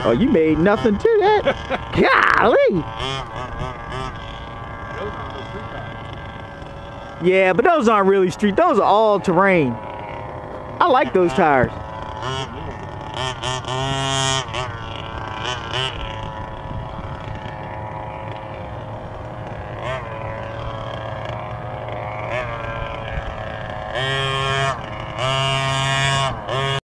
Oh, you made nothing to that. Golly. Yeah, but those aren't really street. Those are all terrain. I like those tires.